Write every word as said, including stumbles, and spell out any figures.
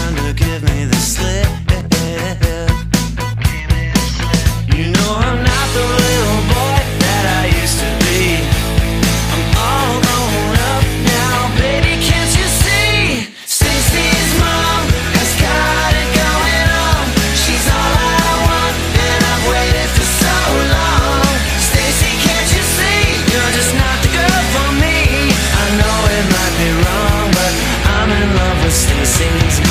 trying to give me the slip. You know I'm not the little boy that I used to be. I'm all grown up now, baby, can't you see? Stacy's mom has got it going on. She's all I want, and I've waited for so long. Stacy, can't you see? You're just not the girl for me. I know it might be wrong, but I'm in love with Stacy's